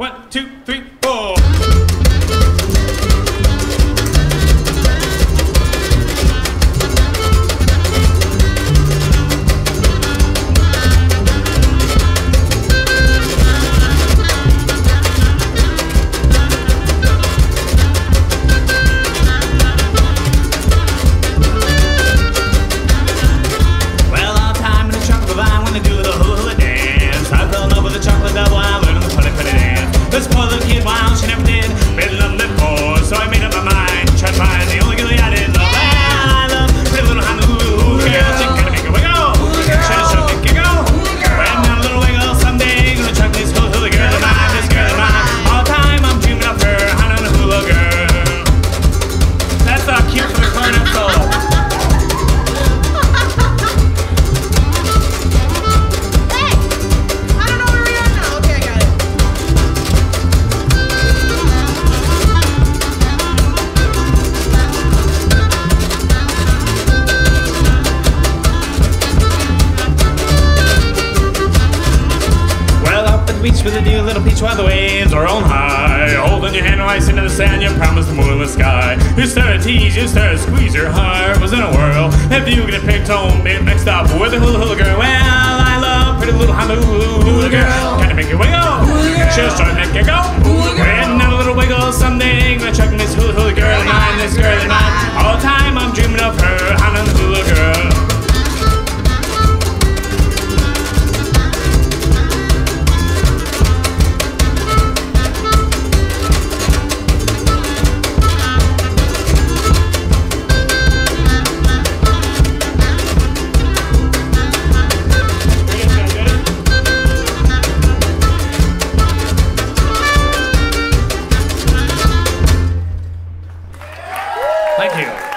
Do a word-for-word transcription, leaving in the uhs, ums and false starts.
One, two, three, four. Let's spoil the kid while she never did. Been loved before, so I made up my mind. Tried to find the only girl I didn't love. I love pretty little Honolulu girl. She gotta make it wiggle. Should should make it go. When not a little wiggle someday, gonna chuck this hula hula girl of mine. This girl of mine. All the time I'm dreaming of her, Honolulu girl. That's our cue for the corner solo. Beach with a dear little peach while the waves are on high. Holding your hand while I sit in the sand, you promised the moon in the sky. You started to tease, you started to squeeze, your heart was in a whirl. If you get picked home, be mixed up with a hula hula girl. Well, I love pretty little Honolulu girl. Kinda make it wiggle, she'll start to make it go. When not a little wiggle someday, gonna chuck this hula hula girl of mine, this girl of mine. All the time I'm dreaming of her, Honolulu girl. Thank you.